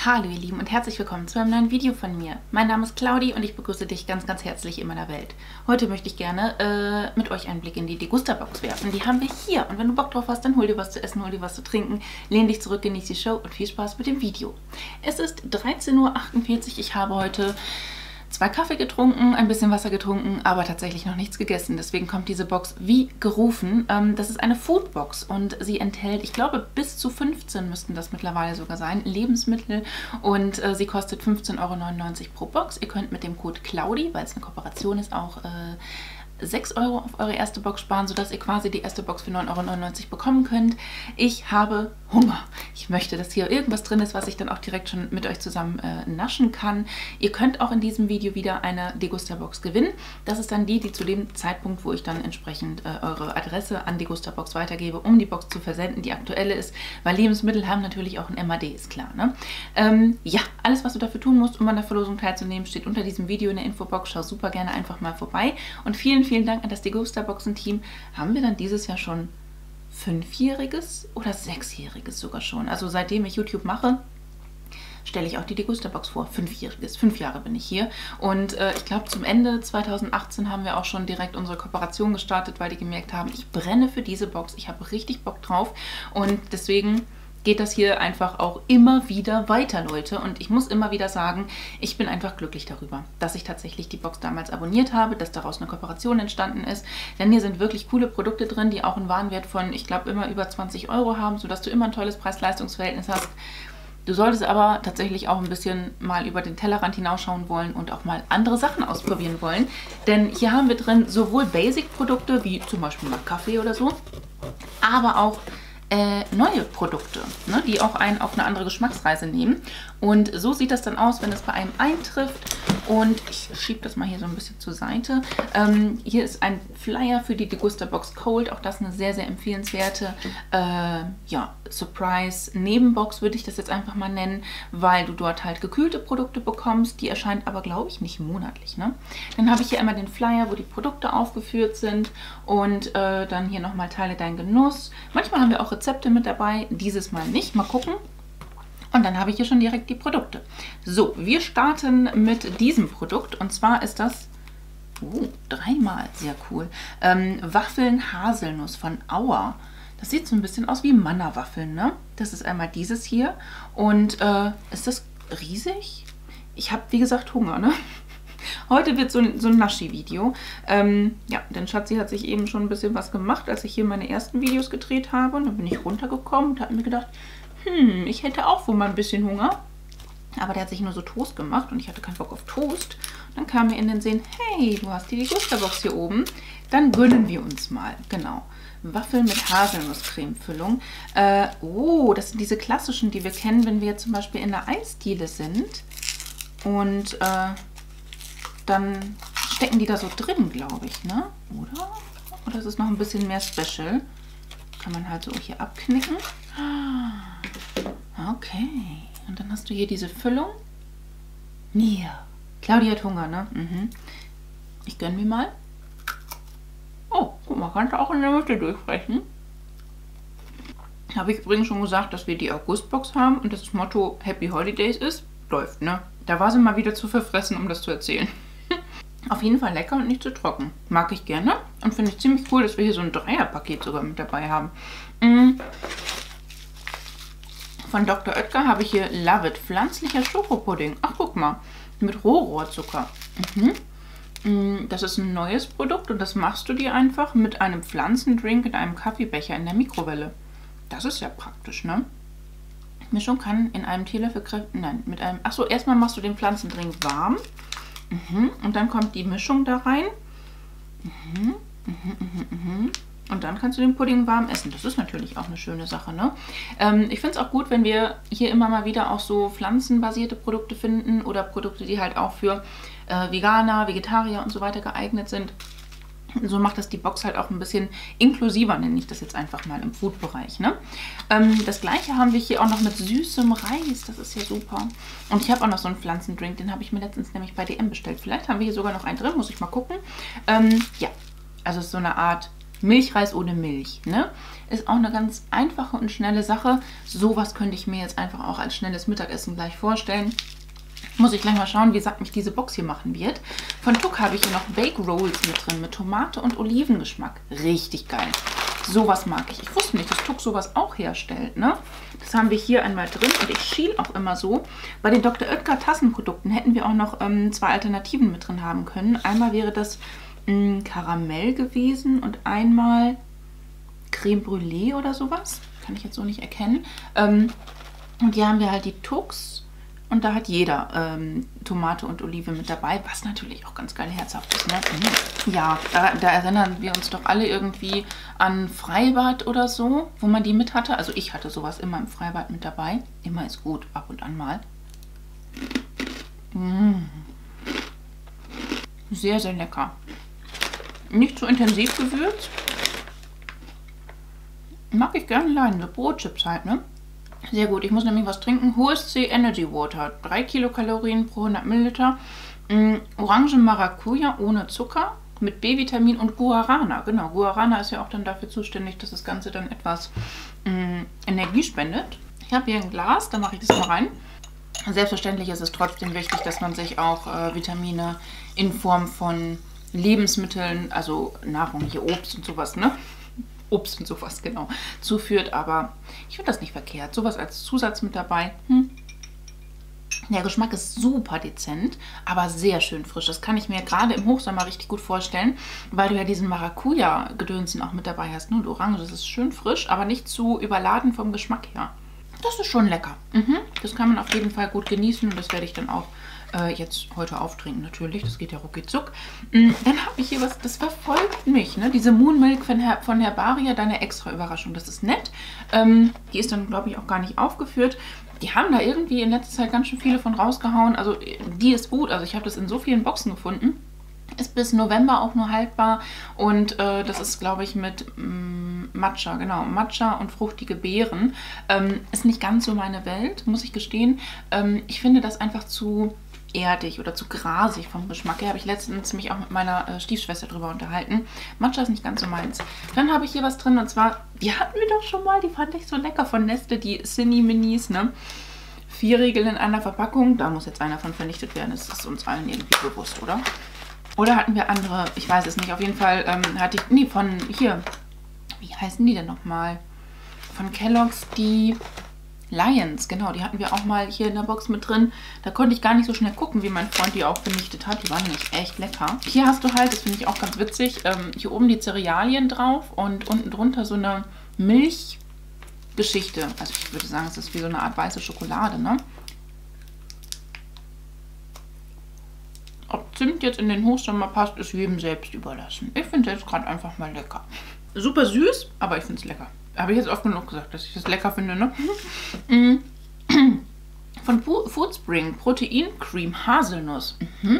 Hallo ihr Lieben und herzlich willkommen zu einem neuen Video von mir. Mein Name ist Claudi und ich begrüße dich ganz, ganz herzlich in meiner Welt. Heute möchte ich gerne mit euch einen Blick in die Degusta-Box werfen. Die haben wir hier und wenn du Bock drauf hast, dann hol dir was zu essen, hol dir was zu trinken, lehn dich zurück, genieß die Show und viel Spaß mit dem Video. Es ist 13:48 Uhr, ich habe heute 2 Kaffee getrunken, ein bisschen Wasser getrunken, aber tatsächlich noch nichts gegessen. Deswegen kommt diese Box wie gerufen. Das ist eine Foodbox und sie enthält, ich glaube, bis zu 15 müssten das mittlerweile sogar sein, Lebensmittel. Und sie kostet 15,99 € pro Box. Ihr könnt mit dem Code CLAUDI, weil es eine Kooperation ist, auch 6 € auf eure erste Box sparen, sodass ihr quasi die erste Box für 9,99 € bekommen könnt. Ich habe Hunger. Ich möchte, dass hier irgendwas drin ist, was ich dann auch direkt schon mit euch zusammen naschen kann. Ihr könnt auch in diesem Video wieder eine Degusta-Box gewinnen. Das ist dann die zu dem Zeitpunkt, wo ich dann entsprechend eure Adresse an Degusta-Box weitergebe, um die Box zu versenden, die aktuelle ist, weil Lebensmittel haben natürlich auch ein MAD, ist klar, ne? Ja, alles, was du dafür tun musst, um an der Verlosung teilzunehmen, steht unter diesem Video in der Infobox. Schau super gerne einfach mal vorbei. Und vielen, vielen Dank an das Degusta-Boxen-Team. Haben wir dann dieses Jahr schon 5-jähriges oder 6-jähriges sogar schon? Also seitdem ich YouTube mache, stelle ich auch die Degusta-Box vor. 5-jähriges. 5 Jahre bin ich hier. Und ich glaube, zum Ende 2018 haben wir auch schon direkt unsere Kooperation gestartet, weil die gemerkt haben, ich brenne für diese Box. Ich habe richtig Bock drauf. Und deswegen geht das hier einfach auch immer wieder weiter, Leute. Und ich muss immer wieder sagen, ich bin einfach glücklich darüber, dass ich tatsächlich die Box damals abonniert habe, dass daraus eine Kooperation entstanden ist. Denn hier sind wirklich coole Produkte drin, die auch einen Warenwert von, ich glaube, immer über 20 € haben, sodass du immer ein tolles Preis-Leistungs-Verhältnis hast. Du solltest aber tatsächlich auch ein bisschen mal über den Tellerrand hinausschauen wollen und auch mal andere Sachen ausprobieren wollen. Denn hier haben wir drin sowohl Basic-Produkte, wie zum Beispiel mal Kaffee oder so, aber auch neue Produkte, ne, die auch einen auf eine andere Geschmacksreise nehmen. Und so sieht das dann aus, wenn es bei einem eintrifft. Und ich schiebe das mal hier so ein bisschen zur Seite. Hier ist ein Flyer für die Degusta Box Cold. Auch das eine sehr, sehr empfehlenswerte ja, Surprise-Nebenbox, würde ich das jetzt einfach mal nennen, weil du dort halt gekühlte Produkte bekommst. Die erscheint aber, glaube ich, nicht monatlich. Ne? Dann habe ich hier einmal den Flyer, wo die Produkte aufgeführt sind. Und dann hier nochmal Teile dein Genuss. Manchmal haben wir auch Rezepte mit dabei, dieses Mal nicht. Mal gucken. Und dann habe ich hier schon direkt die Produkte. So, wir starten mit diesem Produkt. Und zwar ist das, dreimal, sehr cool, Waffeln Haselnuss von Auer. Das sieht so ein bisschen aus wie Manna-Waffeln, ne? Das ist einmal dieses hier. Und ist das riesig? Ich habe, wie gesagt, Hunger, ne? Heute wird so ein Naschi-Video. Ja, denn Schatzi hat sich eben schon ein bisschen was gemacht, als ich hier meine ersten Videos gedreht habe. Und dann bin ich runtergekommen und habe mir gedacht, ich hätte auch wohl mal ein bisschen Hunger. Aber der hat sich nur so Toast gemacht und ich hatte keinen Bock auf Toast. Und dann kam mir in den Sinn, hey, du hast die Degusta-Box hier oben. Dann gönnen wir uns mal. Genau. Waffeln mit Haselnusscremefüllung. Das sind diese klassischen, die wir kennen, wenn wir jetzt zum Beispiel in der Eisdiele sind. Und dann stecken die da so drin, glaube ich, ne? Oder ist es noch ein bisschen mehr Special? Kann man halt so hier abknicken. Okay. Und dann hast du hier diese Füllung. Ja. Claudia hat Hunger, ne? Ich gönne mir mal. Oh, guck mal, kannst du auch in der Mitte durchbrechen. Habe ich übrigens schon gesagt, dass wir die Augustbox haben und das Motto Happy Holidays ist. Läuft, ne? Da war sie mal wieder zu verfressen, um das zu erzählen. Auf jeden Fall lecker und nicht zu trocken. Mag ich gerne und finde ich ziemlich cool, dass wir hier so ein Dreierpaket sogar mit dabei haben. Von Dr. Oetker habe ich hier Love It, pflanzlicher Schokopudding. Ach, guck mal, mit Rohrohrzucker. Das ist ein neues Produkt und das machst du dir einfach mit einem Pflanzendrink in einem Kaffeebecher in der Mikrowelle. Das ist ja praktisch, ne? Mischung kann in einem Teelöffel mit einem... Achso, erstmal machst du den Pflanzendrink warm. Und dann kommt die Mischung da rein. Und dann kannst du den Pudding warm essen. Das ist natürlich auch eine schöne Sache, ne? Ich finde es auch gut, wenn wir hier immer mal wieder auch so pflanzenbasierte Produkte finden oder Produkte, die halt auch für Veganer, Vegetarier und so weiter geeignet sind. So macht das die Box halt auch ein bisschen inklusiver, nenne ich das jetzt einfach mal im Food-Bereich, ne? Das gleiche haben wir hier auch noch mit süßem Reis, das ist ja super. Und ich habe auch noch so einen Pflanzendrink, den habe ich mir letztens nämlich bei DM bestellt. Vielleicht haben wir hier sogar noch einen drin, muss ich mal gucken. Ja, also es ist so eine Art Milchreis ohne Milch, ne? Ist auch eine ganz einfache und schnelle Sache. Sowas könnte ich mir jetzt einfach auch als schnelles Mittagessen gleich vorstellen. Muss ich gleich mal schauen, wie satt mich diese Box hier machen wird. Von Tuk habe ich hier noch Bake Rolls mit drin, mit Tomate und Olivengeschmack. Richtig geil. Sowas mag ich. Ich wusste nicht, dass Tuk sowas auch herstellt, ne? Das haben wir hier einmal drin und ich schiel auch immer so. Bei den Dr. Oetker Tassenprodukten hätten wir auch noch 2 Alternativen mit drin haben können. Einmal wäre das Karamell gewesen und einmal Creme Brûlée oder sowas. Kann ich jetzt so nicht erkennen. Und hier haben wir halt die Tuks. Und da hat jeder Tomate und Olive mit dabei, was natürlich auch ganz geil herzhaft ist. Ne? Ja, da erinnern wir uns doch alle irgendwie an Freibad oder so, wo man die mit hatte. Also ich hatte sowas immer im Freibad mit dabei. Immer ist gut, ab und an mal. Sehr, sehr lecker. Nicht zu intensiv gewürzt. Mag ich gerne leiden, so Brotchips halt, ne? Sehr gut, ich muss nämlich was trinken. Hohes C Energy Water, 3 Kilokalorien pro 100 Milliliter. Orange Maracuja ohne Zucker, mit B-Vitamin und Guarana. Genau, Guarana ist ja auch dann dafür zuständig, dass das Ganze dann etwas Energie spendet. Ich habe hier ein Glas, da mache ich das mal rein. Selbstverständlich ist es trotzdem wichtig, dass man sich auch Vitamine in Form von Lebensmitteln, also Nahrung, hier Obst und sowas, ne? Obst und sowas, genau, zuführt, aber ich finde das nicht verkehrt. Sowas als Zusatz mit dabei. Der Geschmack ist super dezent, aber sehr schön frisch. Das kann ich mir gerade im Hochsommer richtig gut vorstellen, weil du ja diesen Maracuja-Gedönsen auch mit dabei hast. Ne? Und Orange, das ist schön frisch, aber nicht zu überladen vom Geschmack her. Das ist schon lecker. Das kann man auf jeden Fall gut genießen und das werde ich dann auch jetzt heute auftrinken natürlich. Das geht ja rucki zuck. Dann habe ich hier was, das verfolgt mich. Ne? Diese Moon Milk von Herbaria, deine extra Überraschung. Das ist nett. Die ist dann, glaube ich, auch gar nicht aufgeführt. Die haben da irgendwie in letzter Zeit ganz schön viele von rausgehauen. Also die ist gut. Also ich habe das in so vielen Boxen gefunden. Ist bis November auch nur haltbar und das ist, glaube ich, mit Matcha, genau, Matcha und fruchtige Beeren. Ist nicht ganz so meine Welt, muss ich gestehen. Ich finde das einfach zu erdig oder zu grasig vom Geschmack her. Habe ich letztens mich auch mit meiner Stiefschwester drüber unterhalten. Matcha ist nicht ganz so meins. Dann habe ich hier was drin und zwar, die hatten wir doch schon mal, die fand ich so lecker von Nestle, die Cine Minis, ne? 4 Riegel in einer Verpackung, da muss jetzt einer von vernichtet werden, das ist uns allen irgendwie bewusst, oder? Oder hatten wir andere, ich weiß es nicht, auf jeden Fall hatte ich, nee, von hier, wie heißen die denn nochmal? Von Kellogg's, die Lions, genau, die hatten wir auch mal hier in der Box mit drin. Da konnte ich gar nicht so schnell gucken, wie mein Freund die auch vernichtet hat. Die waren nicht echt lecker. Hier hast du halt, das finde ich auch ganz witzig, hier oben die Cerealien drauf und unten drunter so eine Milchgeschichte. Also ich würde sagen, es ist wie so eine Art weiße Schokolade, ne? Ob Zimt jetzt in den Hochsommer passt, ist jedem selbst überlassen. Ich finde es jetzt gerade einfach mal lecker. Super süß, aber ich finde es lecker. Habe ich jetzt oft genug gesagt, dass ich das lecker finde, ne? Von Foodspring, Proteincreme, Haselnuss.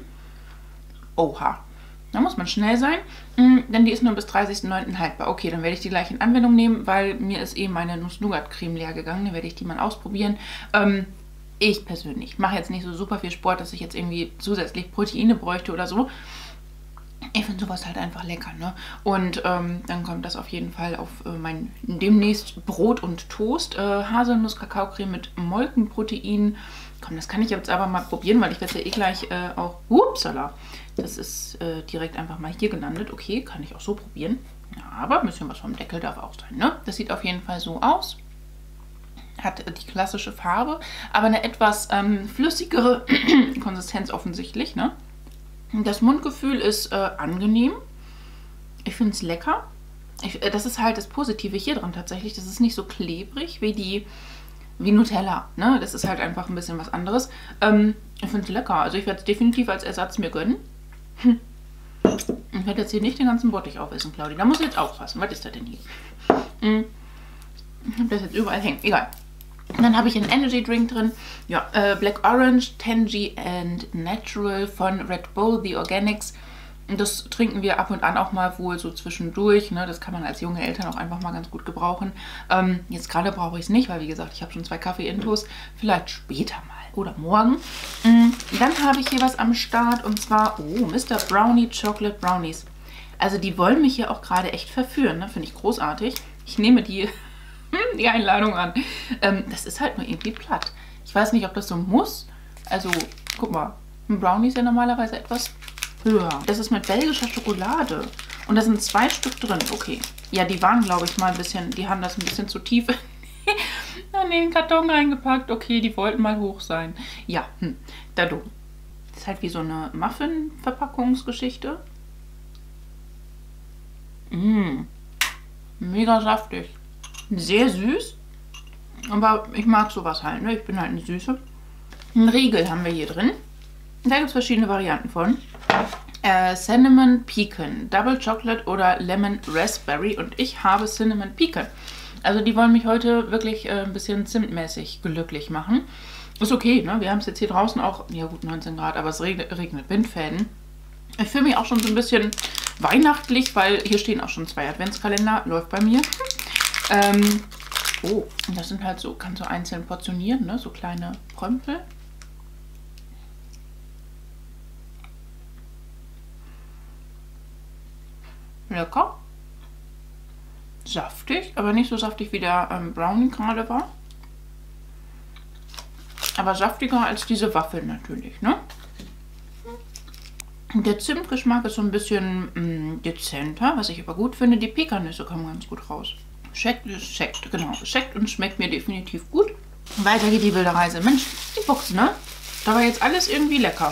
Oha. Da muss man schnell sein, denn die ist nur bis 30.09. haltbar. Okay, dann werde ich die gleich in Anwendung nehmen, weil mir ist eh meine Nuss-Nougat-Creme leer gegangen. Dann werde ich die mal ausprobieren. Ich persönlich mache jetzt nicht so super viel Sport, dass ich jetzt irgendwie zusätzlich Proteine bräuchte oder so. Ich finde sowas halt einfach lecker, ne? Und dann kommt das auf jeden Fall auf mein demnächst Brot und Toast. Haselnuss-Kakaocreme mit Molkenprotein. Komm, das kann ich jetzt aber mal probieren, weil ich werde ja eh gleich auch... Upsala! Das ist direkt einfach mal hier gelandet. Okay, kann ich auch so probieren. Ja, aber ein bisschen was vom Deckel darf auch sein, ne? Das sieht auf jeden Fall so aus. Hat die klassische Farbe, aber eine etwas flüssigere Konsistenz offensichtlich, ne? Das Mundgefühl ist angenehm. Ich finde es lecker. Das ist halt das Positive hier dran tatsächlich. Das ist nicht so klebrig wie Nutella, ne? Das ist halt einfach ein bisschen was anderes. Ich finde es lecker. Also ich werde es definitiv als Ersatz mir gönnen. Ich werde jetzt hier nicht den ganzen Bottich aufessen, Claudi. Da muss ich jetzt aufpassen. Was ist das denn hier? Ich habe das jetzt überall hängen. Egal. Dann habe ich einen Energy Drink drin. Ja, Black Orange, Tangy and Natural von Red Bull, The Organics. Und das trinken wir ab und an auch mal wohl so zwischendurch. Ne? Das kann man als junge Eltern auch einfach mal ganz gut gebrauchen. Jetzt gerade brauche ich es nicht, weil wie gesagt, ich habe schon 2 Kaffee-Intos. Vielleicht später mal oder morgen. Dann habe ich hier was am Start und zwar, oh, Mr. Brownie Chocolate Brownies. Also die wollen mich hier auch gerade echt verführen, ne? Finde ich großartig. Ich nehme die Einladung an. Das ist halt nur irgendwie platt. Ich weiß nicht, ob das so muss. Also, guck mal, ein Brownie ist ja normalerweise etwas höher. Das ist mit belgischer Schokolade. Und da sind 2 Stück drin. Okay. Ja, die waren, glaube ich, mal ein bisschen, die haben das ein bisschen zu tief in den Karton reingepackt. Okay, die wollten mal hoch sein. Ja, da du. Das ist halt wie so eine Muffin-Verpackungsgeschichte. Mega saftig. Sehr süß. Aber ich mag sowas halt, ne? Ich bin halt eine Süße. Einen Riegel haben wir hier drin. Da gibt es verschiedene Varianten von. Cinnamon Pecan, Double Chocolate oder Lemon Raspberry. Und ich habe Cinnamon Pecan. Also die wollen mich heute wirklich ein bisschen zimtmäßig glücklich machen. Ist okay, ne? Wir haben es jetzt hier draußen auch, ja gut, 19 Grad, aber es regnet Windfäden. Ich fühle mich auch schon so ein bisschen weihnachtlich, weil hier stehen auch schon 2 Adventskalender. Läuft bei mir. Oh, und das sind halt so, kannst du einzeln portionieren, ne? So kleine Prömpel. Lecker. Saftig, aber nicht so saftig wie der Brownie gerade war. Aber saftiger als diese Waffeln natürlich, ne? Der Zimtgeschmack ist so ein bisschen dezenter, was ich aber gut finde. Die Pekannüsse kommen ganz gut raus. Schmeckt, genau. Schmeckt und schmeckt mir definitiv gut. Weiter geht die wilde Reise. Mensch, die Box, ne? Da war jetzt alles irgendwie lecker.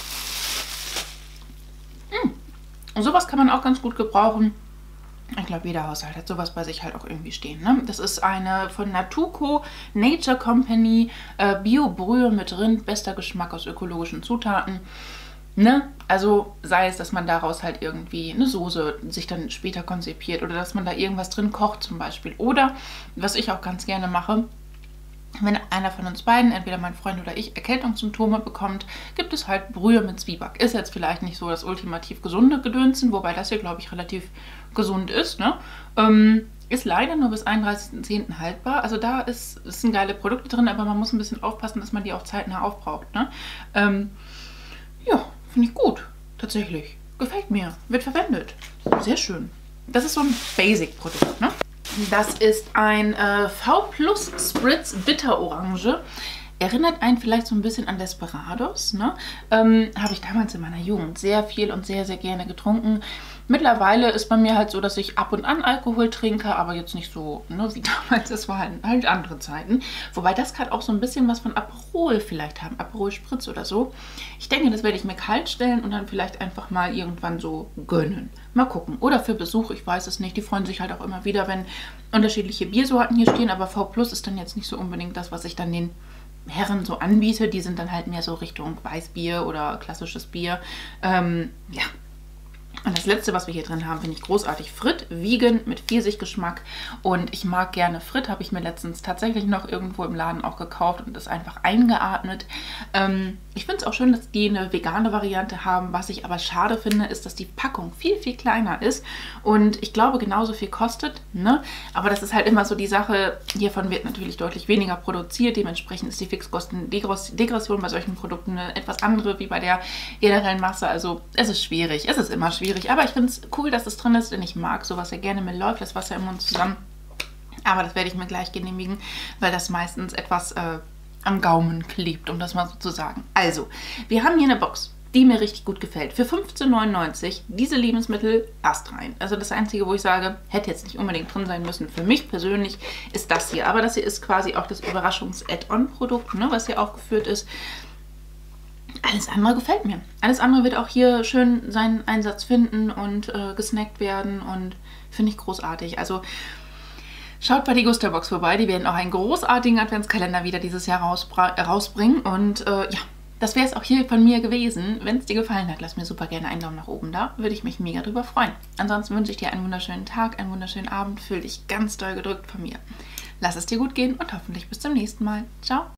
Und sowas kann man auch ganz gut gebrauchen. Ich glaube, jeder Haushalt hat sowas bei sich halt auch irgendwie stehen. Ne? Das ist eine von Natuco Nature Company Bio-Brühe mit Rind, bester Geschmack aus ökologischen Zutaten. Ne? Also sei es, dass man daraus halt irgendwie eine Soße sich dann später konzipiert oder dass man da irgendwas drin kocht zum Beispiel. Oder, was ich auch ganz gerne mache, wenn einer von uns beiden, entweder mein Freund oder ich, Erkältungssymptome bekommt, gibt es halt Brühe mit Zwieback. Ist jetzt vielleicht nicht so das ultimativ gesunde Gedönsen, wobei das hier, glaube ich, relativ gesund ist. Ne? Ist leider nur bis 31.10. haltbar. Also da sind geile Produkte drin, aber man muss ein bisschen aufpassen, dass man die auch zeitnah aufbraucht. Ne? Ja, finde ich gut. Tatsächlich. Gefällt mir. Wird verwendet. Sehr schön. Das ist so ein Basic-Produkt, ne? Das ist ein V+ Spritz Bitterorange. Erinnert einen vielleicht so ein bisschen an Desperados, ne? Habe ich damals in meiner Jugend sehr viel und sehr, sehr gerne getrunken. Mittlerweile ist bei mir halt so, dass ich ab und an Alkohol trinke, aber jetzt nicht so, ne, wie damals. Das waren halt andere Zeiten. Wobei das kann auch so ein bisschen was von Aperol vielleicht haben. Aperol Spritz oder so. Ich denke, das werde ich mir kalt stellen und dann vielleicht einfach mal irgendwann so gönnen. Mal gucken. Oder für Besuch, ich weiß es nicht. Die freuen sich halt auch immer wieder, wenn unterschiedliche Biersorten hier stehen. Aber V+ ist dann jetzt nicht so unbedingt das, was ich dann den Herren so anbiete. Die sind dann halt mehr so Richtung Weißbier oder klassisches Bier. Ja. Und das letzte, was wir hier drin haben, finde ich großartig. Fritt, vegan, mit Pfirsichgeschmack. Und ich mag gerne Fritt, habe ich mir letztens tatsächlich noch irgendwo im Laden auch gekauft und das einfach eingeatmet. Ich finde es auch schön, dass die eine vegane Variante haben. Was ich aber schade finde, ist, dass die Packung viel, viel kleiner ist. Und ich glaube, genauso viel kostet. Ne? Aber das ist halt immer so die Sache. Hiervon wird natürlich deutlich weniger produziert. Dementsprechend ist die Fixkostendegression bei solchen Produkten eine etwas andere wie bei der generellen Masse. Also es ist schwierig. Es ist immer schwierig. Aber ich finde es cool, dass es drin ist, denn ich mag sowas ja gerne. Mir läuft das Wasser im Mund zusammen. Aber das werde ich mir gleich genehmigen, weil das meistens etwas am Gaumen klebt, um das mal so zu sagen. Also, wir haben hier eine Box, die mir richtig gut gefällt. Für 15,99 diese Lebensmittel astrein. Also das Einzige, wo ich sage, hätte jetzt nicht unbedingt drin sein müssen. Für mich persönlich ist das hier. Aber das hier ist quasi auch das Überraschungs-Add-on-Produkt, ne, was hier aufgeführt ist. Alles andere gefällt mir. Alles andere wird auch hier schön seinen Einsatz finden und gesnackt werden und finde ich großartig. Also schaut bei Degusta-Box vorbei. Die werden auch einen großartigen Adventskalender wieder dieses Jahr rausbringen. Und ja, das wäre es auch hier von mir gewesen. Wenn es dir gefallen hat, lass mir super gerne einen Daumen nach oben da. Würde ich mich mega drüber freuen. Ansonsten wünsche ich dir einen wunderschönen Tag, einen wunderschönen Abend. Fühl dich ganz doll gedrückt von mir. Lass es dir gut gehen und hoffentlich bis zum nächsten Mal. Ciao!